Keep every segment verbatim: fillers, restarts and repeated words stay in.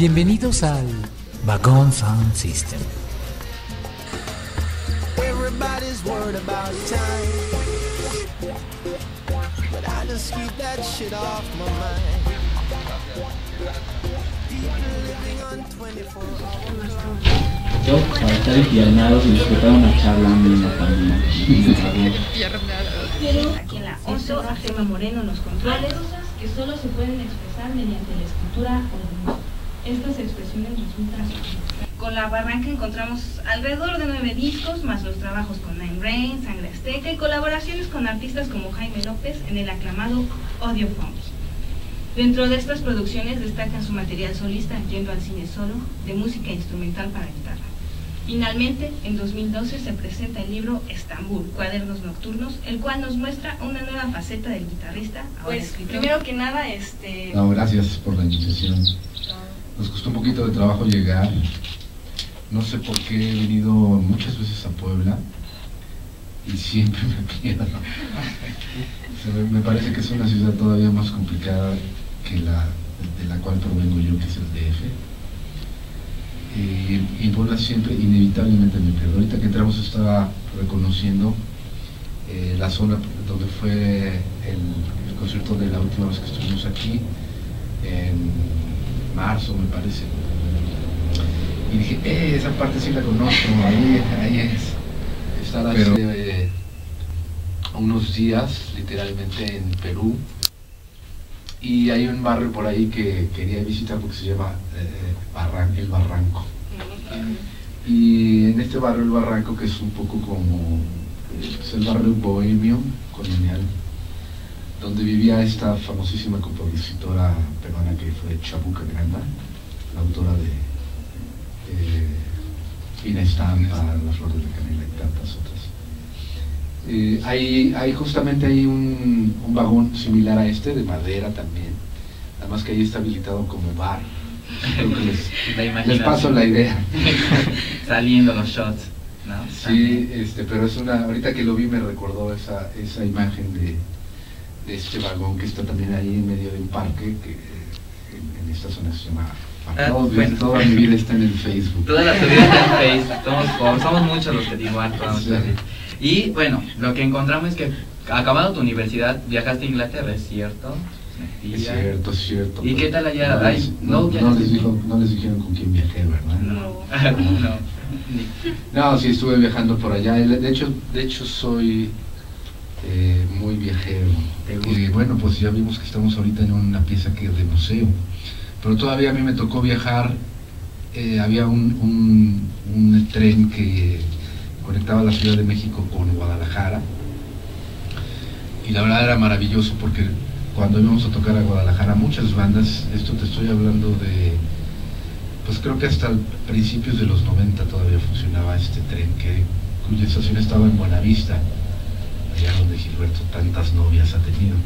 Bienvenidos al Vagón Sound System. Everybody's worried about time, but I just keep that shit off my mind. People living on twenty-four hours. Para estar enfiernados y disfrutar una charla en la pandemia. Aquí en la OSO, a Gema Moreno en los controles, que solo se pueden expresar mediante la escritura o el dibujo. Estas expresiones resultan con La Barranca encontramos alrededor de nueve discos, más los trabajos con Nine Rain, Sangre Azteca y colaboraciones con artistas como Jaime López en el aclamado Audio Funky. Dentro de estas producciones destaca su material solista Yendo al Cine Solo, de música instrumental para guitarra. Finalmente, en dos mil doce se presenta el libro Estambul, Cuadernos Nocturnos, el cual nos muestra una nueva faceta del guitarrista. Ahora Pues, escritor. primero que nada, este... No, gracias por la invitación. Nos costó un poquito de trabajo llegar. No sé por qué he venido muchas veces a Puebla y siempre me pierdo. O sea, me, me parece que es una ciudad todavía más complicada que la de la cual provengo yo, que es el D F. Eh, y en Puebla siempre, inevitablemente me pierdo. Ahorita que entramos estaba reconociendo eh, la zona donde fue el, el concierto de la última vez que estuvimos aquí, en marzo me parece. Y dije, eh, esa parte sí la conozco, ahí, ahí es. Estar hace Pero, eh, unos días, literalmente, en Perú. Y hay un barrio por ahí que quería visitar porque se llama eh, Barran El Barranco. Y en este barrio El Barranco, que es un poco como eh, es el barrio bohemio, colonial, donde vivía esta famosísima compositora peruana que fue Chabuca Granda, la autora de eh, Fina Estampa, Las Flores de Canela y tantas otras. Eh, hay, hay justamente hay un, un vagón similar a este, de madera también, nada más que ahí está habilitado como bar. Creo que les, les paso la idea. Saliendo los shots, ¿no? Sí, este, pero es una, ahorita que lo vi me recordó esa, esa imagen de, de este vagón que está también ahí en medio de un parque, que en, en esta zona se llama... Ah, Todo, bueno. Toda mi vida está en el Facebook. Toda la vida está en Facebook, somos, somos muchos los que te igual toda Sí. nuestra vida. Y bueno, lo que encontramos es que acabado tu universidad viajaste a Inglaterra, ¿es cierto? Es cierto, es cierto. ¿Y qué tal allá? No, Ay, les, no, no, ya no no les sé. dijo, no les dijeron con quién viajé, ¿verdad? No. No. No, sí estuve viajando por allá. De hecho, de hecho soy eh, muy viajero. ¿Te gusta? Y bueno, pues ya vimos que estamos ahorita en una pieza que es de museo. Pero todavía a mí me tocó viajar. Eh, había un, un, un tren que conectaba la Ciudad de México con Guadalajara. Y la verdad era maravilloso porque cuando íbamos a tocar a Guadalajara, muchas bandas, esto te estoy hablando de, pues creo que hasta principios de los noventa todavía funcionaba este tren, que, cuya estación estaba en Buenavista, allá donde Gilberto tantas novias ha tenido.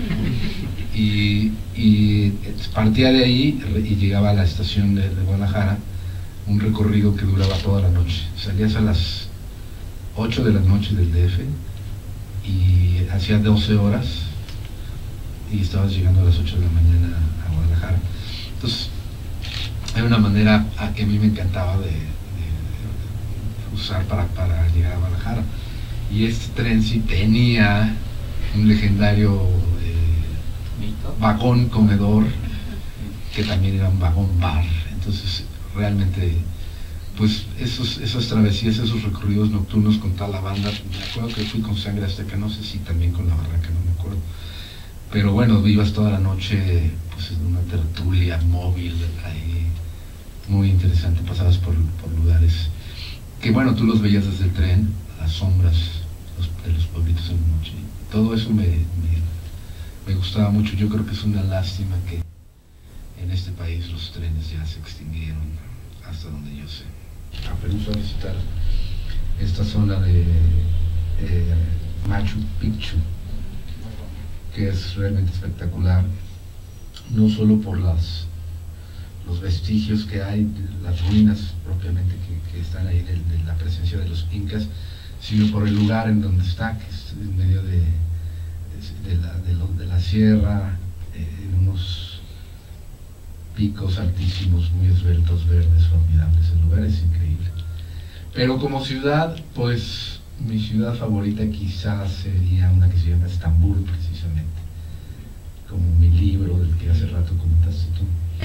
Y, y partía de ahí y llegaba a la estación de, de Guadalajara, un recorrido que duraba toda la noche. Salías a las ocho de la noche del D F y hacía doce horas y estabas llegando a las ocho de la mañana a Guadalajara. Entonces, era una manera a que a mí me encantaba de, de, de usar para, para llegar a Guadalajara. Y este tren sí tenía un legendario eh, vagón comedor, que también era un vagón bar. Entonces, realmente, pues esos, esas travesías, esos recorridos nocturnos con toda la banda, me acuerdo que fui con Sangre Azteca, no sé si también con La Barranca, no me acuerdo. Pero bueno, vivas toda la noche pues en una tertulia móvil ahí, muy interesante, pasabas por, por lugares que bueno, tú los veías desde el tren, las sombras los, de los pueblitos en la noche. Todo eso me, me, me gustaba mucho. Yo creo que es una lástima que en este país los trenes ya se extinguieron, hasta donde yo sé. A Perú fue a visitar esta zona de eh, Machu Picchu, que es realmente espectacular, no solo por las, los vestigios que hay, las ruinas propiamente que, que están ahí de, de la presencia de los incas, sino por el lugar en donde está, que es en medio de, de, la, de, lo, de la sierra, eh, en unos picos altísimos, muy esbeltos, verdes, formidables. El lugar es increíble. Pero como ciudad, pues mi ciudad favorita quizás sería una que se llama Estambul, precisamente. Como mi libro del que hace rato comentaste tú.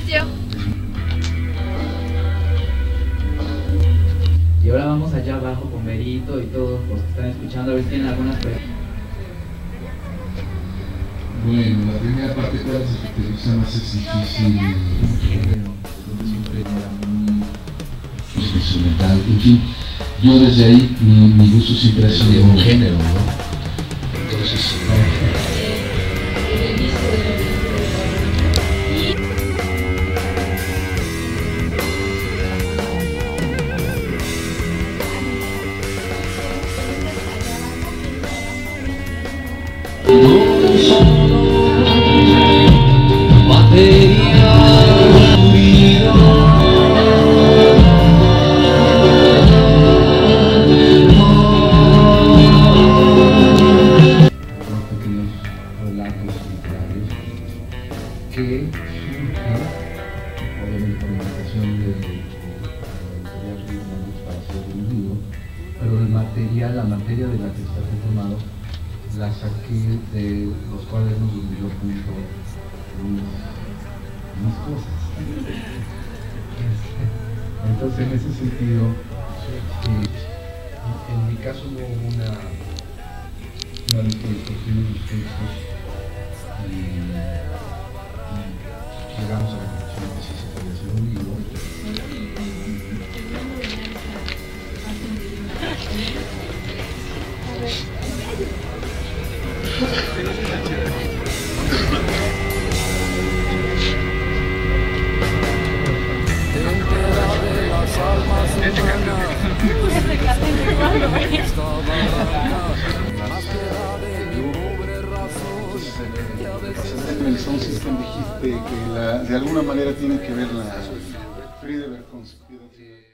Y ahora vamos allá abajo con Berito y todos los que están escuchando, a ver si tienen algunas preguntas. Bueno, la primera parte, ¿cuál es la que te gusta más? Es difícil, género, siempre era muy instrumental. En fin, yo desde ahí, mi, mi gusto siempre ha sido un género, ¿no? Entonces, que surge, obviamente por la invitación de la editorial Río Manos para hacer un libro, pero el material, la materia de la que está conformado, la saqué de los cuadernos donde yo apunto mis, mis cosas. Entonces, en ese sentido, eh, en mi caso no hubo una, una vez que escogí unos textos y llegamos a la conclusión que sí se podía hacer un libro. El sound system dijiste que la, de alguna manera tiene que ver la Friedeberg con